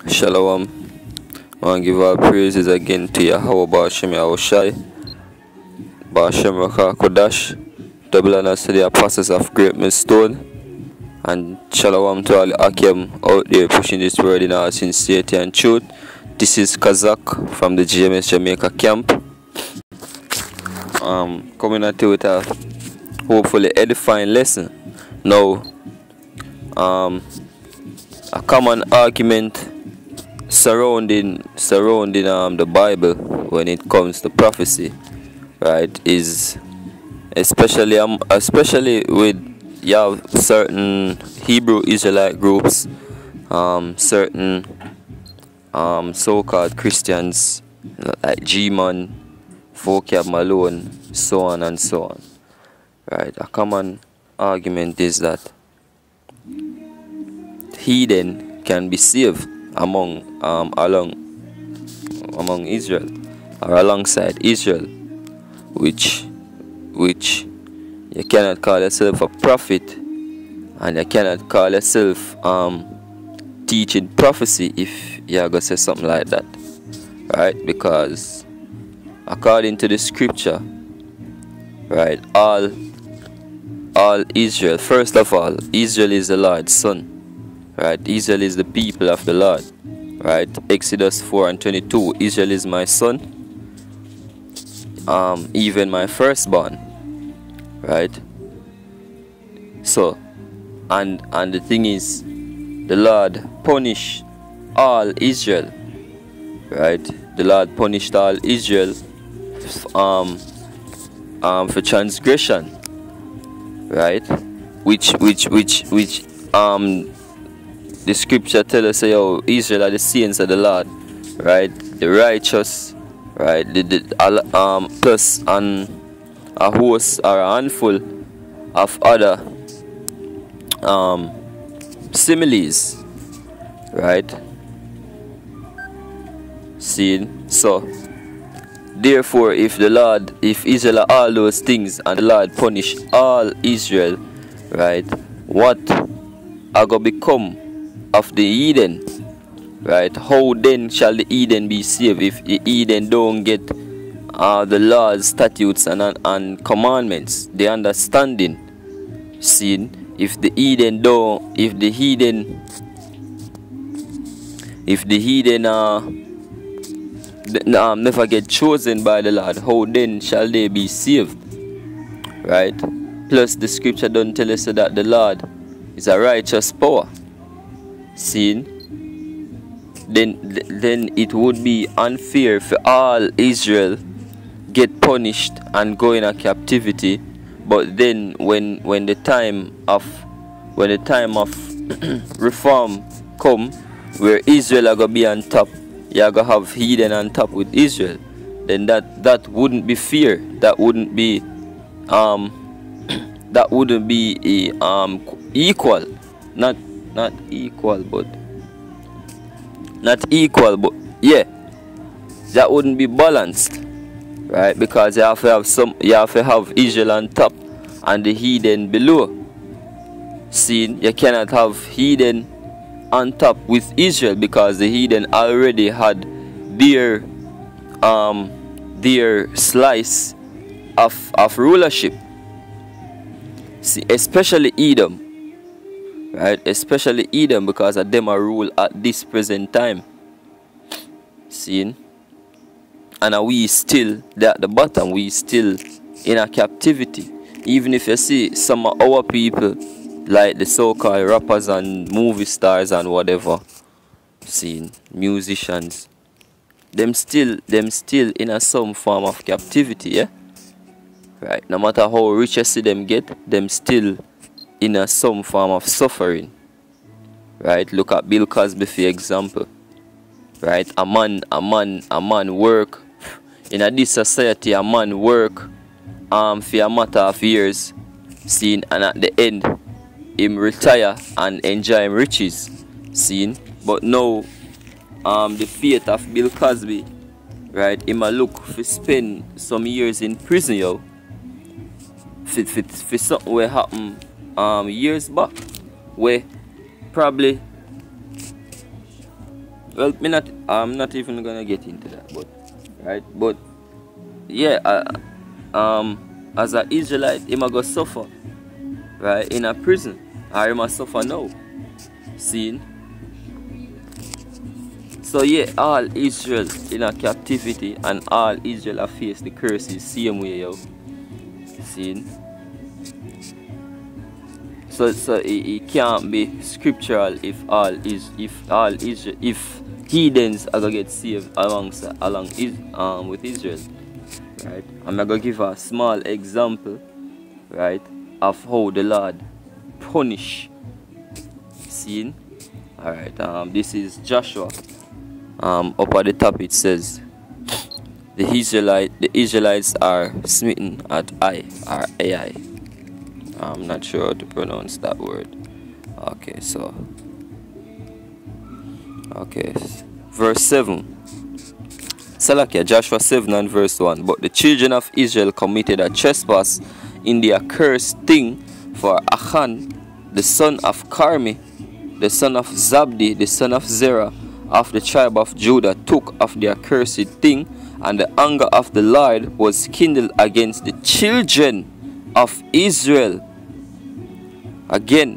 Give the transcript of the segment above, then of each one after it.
Shalom. I want to give all praises again to Yahweh Ba'ashem Yahushai, Ba'ashem Rakah Kodash, double honors to the apostles of Great Millstone, and shalom to all the Akim out there pushing this word in all sincerity and truth. This is Kazak from the GMS Jamaica camp. Coming at you with a hopefully edifying lesson. Now, a common argument surrounding the Bible when it comes to prophecy, right, is especially with you have certain Hebrew Israelite groups, certain so-called Christians like G-Man, Vocab Malone, so on and so on. Right, a common argument is that heathen can be saved among Israel or alongside Israel, which you cannot call yourself a prophet and you cannot call yourself teaching prophecy if you're gonna say something like that, right? Because according to the scripture, right, all Israel, first of all, Israel is the Lord's son. Right, Israel is the people of the Lord. Right, Exodus 4:22. Israel is my son, even my firstborn. Right. So, and the thing is, the Lord punished all Israel. Right, the Lord punished all Israel, for transgression. Right, which the scripture tells us, yo, Israel are the saints of the Lord, right? The righteous, right? Plus a host or a handful of other similes, right? See, so therefore, if Israel are all those things and the Lord punish all Israel, right? What are gonna become of the heathen, right? How then shall the heathen be saved if the heathen don't get the laws, statutes, and commandments, the understanding? See, if the heathen never get chosen by the Lord, how then shall they be saved? Right? Plus, the scripture don't tell us that the Lord is a righteous power. Seen, then it would be unfair for all Israel get punished and go in a captivity, but then when the time of reform come, where Israel are gonna be on top, you're gonna have heathen on top with Israel, then that wouldn't be fair. That wouldn't be equal. Not equal, but yeah, that wouldn't be balanced, right? Because you have to have Israel on top and the heathen below. See, you cannot have heathen on top with Israel because the heathen already had their slice of rulership. See, especially Edom. Right, especially Edom, because of them are rule at this present time. Seen, and we still at the bottom. We still in a captivity. Even if you see some of our people, like the so-called rappers and movie stars and whatever, seen musicians, them still in a some form of captivity. Yeah, right. No matter how rich you see them get, them still in some form of suffering, right? Look at Bill Cosby for example, right? A man work in this society. A man work for a matter of years, seen, and at the end, him retire and enjoy him riches, seen. But now, the fate of Bill Cosby, right? Him a look for spend some years in prison, yo, for something where happen years back, where probably Well, I'm not even gonna get into that, but right, but yeah, as an Israelite, he might go suffer, right, in a prison, or he must suffer now. Seen? So yeah, all Israel in a captivity and all Israel have faced the curses same way, yo. Seen? So it can't be scriptural if heathens are gonna get saved along with Israel. Right? I'm gonna give a small example, right, of how the Lord punish. Seen? Alright, this is Joshua. Up at the top it says the Israelites are smitten at Ai. I'm not sure how to pronounce that word. Okay, verse 7. Salakia, Joshua 7 and verse 1. But the children of Israel committed a trespass in the accursed thing, for Achan, the son of Carmi, the son of Zabdi, the son of Zerah, of the tribe of Judah, took of the accursed thing, and the anger of the Lord was kindled against the children of Israel. Again,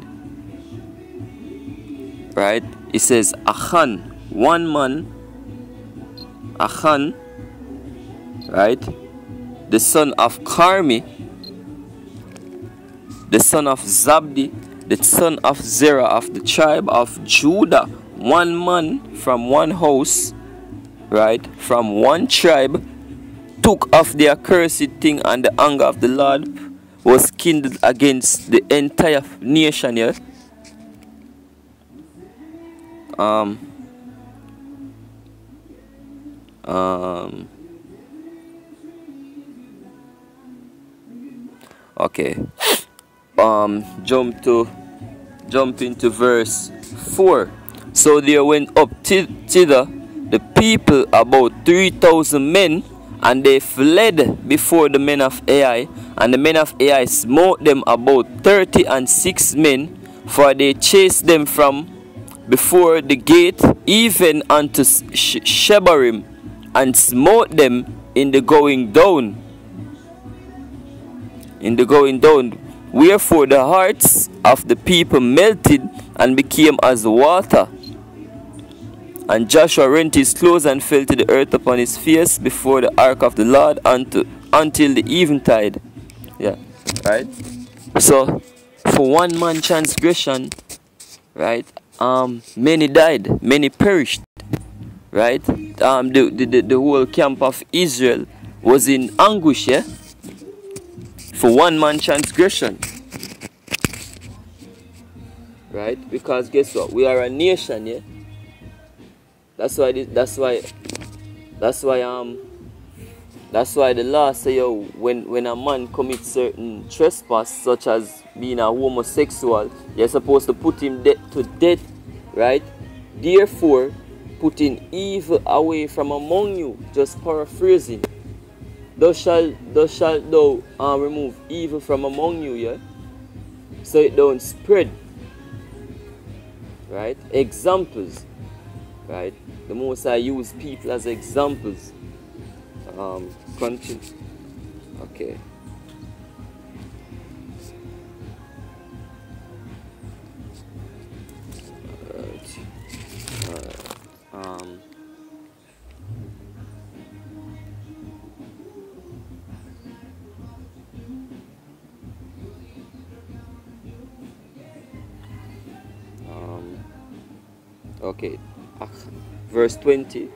right? It says Achan, one man, Achan, right? The son of Carmi, the son of Zabdi, the son of Zerah of the tribe of Judah, one man from one house, right? From one tribe, took of the accursed thing, and the anger of the Lord was kindled against the entire nation here. Okay. Jump into verse 4. So there went up thither the people about 3,000 men, and they fled before the men of Ai, and the men of Ai smote them about 36 men, for they chased them from before the gate even unto Shebarim, and smote them in the going down. Wherefore the hearts of the people melted and became as water. And Joshua rent his clothes and fell to the earth upon his face before the ark of the Lord until the eventide. Yeah, right? So, for one man transgression, right, many died, many perished, right? The whole camp of Israel was in anguish, yeah? For one man transgression. Right? Because guess what? We are a nation, yeah? That's why the law say, yo, when a man commits certain trespass, such as being a homosexual, you're supposed to put him to death, right? Therefore, putting evil away from among you. Just paraphrasing. Thou shalt remove evil from among you, yeah? So it don't spread. Right? Examples. Right? The most I use people as examples. Continue. Okay. Okay. Verse 20.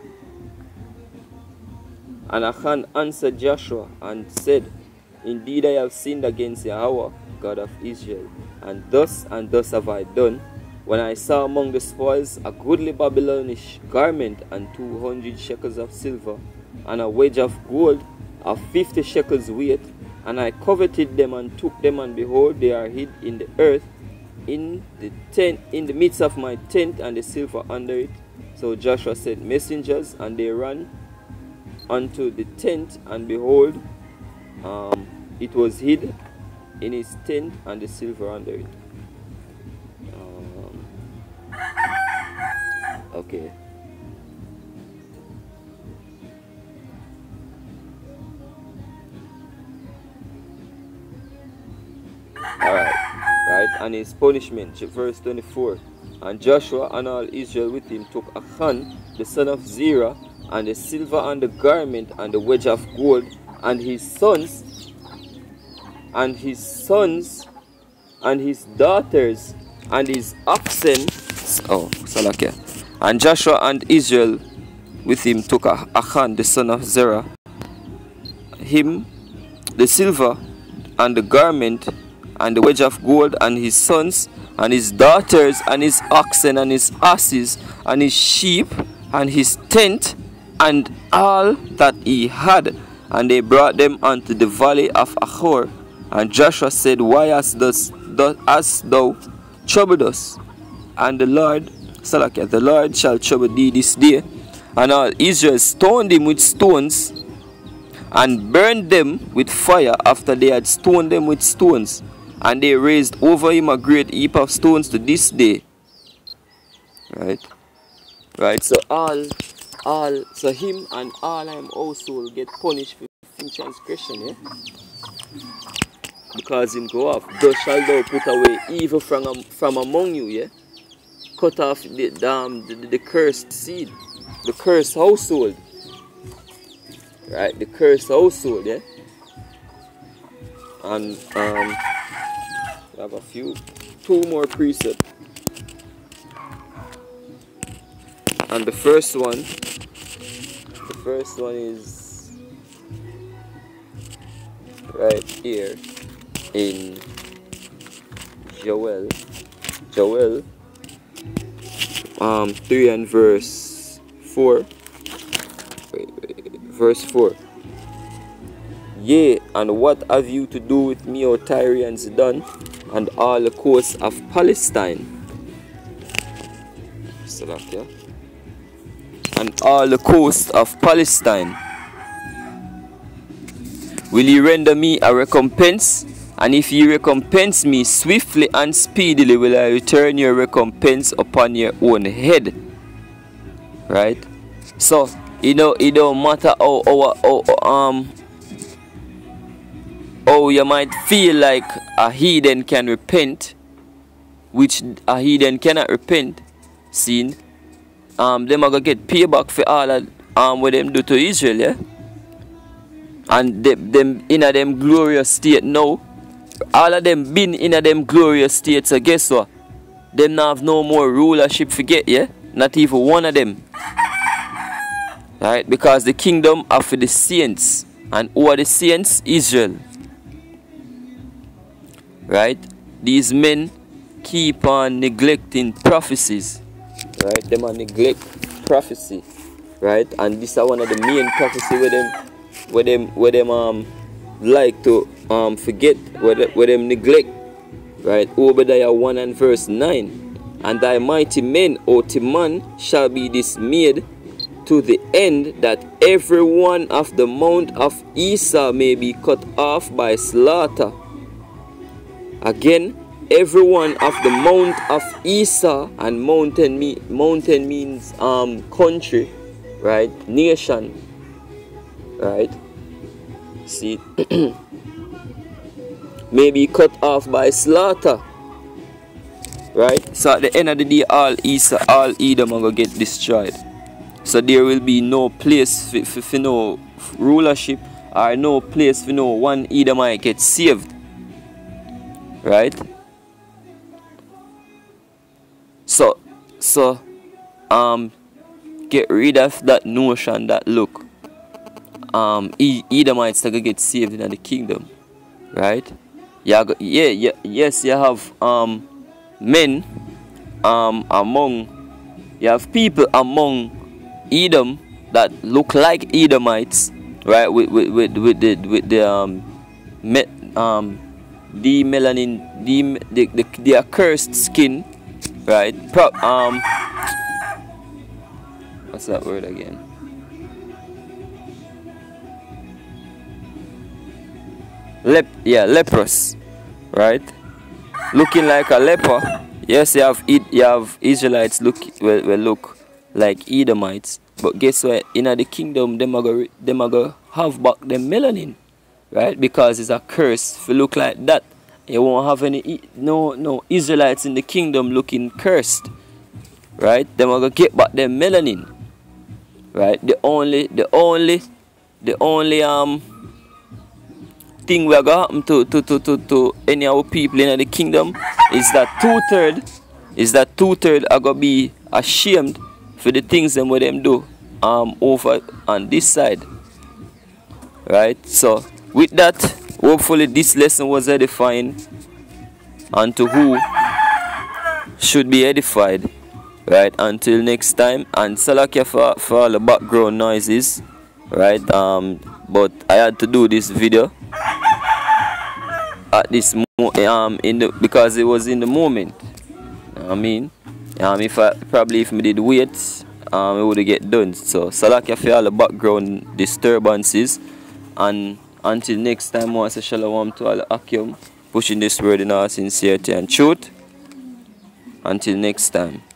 And Achan answered Joshua and said, Indeed I have sinned against Yahweh, God of Israel, and thus have I done, when I saw among the spoils a goodly Babylonish garment and 200 shekels of silver, and a wedge of gold of 50 shekels weight, and I coveted them and took them, and behold, they are hid in the earth, in the midst of my tent, and the silver under it. So Joshua sent messengers, and they ran unto the tent, and behold, it was hid in his tent, and the silver under it. Okay. right? And his punishment, verse 24. And Joshua and all Israel with him took Achan, the son of Zerah, and the silver and the garment and the wedge of gold, and his sons, and his daughters, and his oxen. Oh, Salakia. And Joshua and Israel with him took Achan, the son of Zerah, him, the silver, and the garment, and the wedge of gold, and his sons, and his daughters, and his oxen, and his asses, and his sheep, and his tent, and all that he had. And they brought them unto the valley of Achor. And Joshua said, Why hast thou troubled us? And the Lord, Salakia, the Lord shall trouble thee this day. And all Israel stoned him with stones, and burned them with fire after they had stoned them with stones. And they raised over him a great heap of stones to this day. Right? So so him and all him household get punished for transgression, yeah? Because him go off. Thus shalt thou put away evil from among you, yeah? Cut off the cursed seed, the cursed household. Right, the cursed household, yeah? And we have two more precepts. And the first one is right here in Joel 3 and verse 4. Verse 4. Yea, and what have you to do with me, O Tyre and Zidon, and all the coasts of Palestine? Salakia. And all the coasts of Palestine. Will ye render me a recompense? And if ye recompense me swiftly and speedily, will I return your recompense upon your own head. Right? So, it don't matter how you might feel like a heathen can repent, which a heathen cannot repent. Seeing, them are gonna get payback for all that what them do to Israel, yeah. And them in a them glorious state now. All of them been in a them glorious state. So guess what? Them not have no more rulership. Forget, yeah. Not even one of them. Right? Because the kingdom are for the saints. And who are the saints? Israel. Right? These men keep on neglecting prophecies. Right? Them are neglect prophecy. Right? And this is one of the main prophecy where them like to forget, where them neglect. Right? Obadiah 1 and verse 9. And thy mighty men, O Timan, shall be dismayed, to the end that every one of the mount of Esau may be cut off by slaughter. Again, every one of the mount of Esau, and mountain means country, right? Nation, right? See, may be cut off by slaughter. Right? So at the end of the day, all Esau, all Edom are going to get destroyed. So there will be no place for no rulership, or no place for no one Edomite get saved. Right? So get rid of that notion that look, Edomites are going to get saved in the kingdom. Right? Yes, you have men you have people among Edom that look like Edomites, right? With the demelanin, the accursed skin, right? What's that word again? Leprous, right? Looking like a leper. Yes, you have Israelites look like Edomites, but guess what? In the kingdom, them are gonna have back them melanin, right? Because it's a curse if you look like that. You won't have any no Israelites in the kingdom looking cursed. Right? Them are gonna get back their melanin. Right? The only thing we are gonna happen to any of our people in the kingdom is that two-third are gonna be ashamed for the things them what them do over on this side. Right? So with that, hopefully this lesson was edifying unto who should be edified. Right? Until next time, and salakia for all the background noises. Right? But I had to do this video at this because it was in the moment. I mean, if me did wait, it would get done. So salakia for all the background disturbances, and until next time, I want to say shalom to all the Akim, pushing this word in all sincerity and truth. Until next time.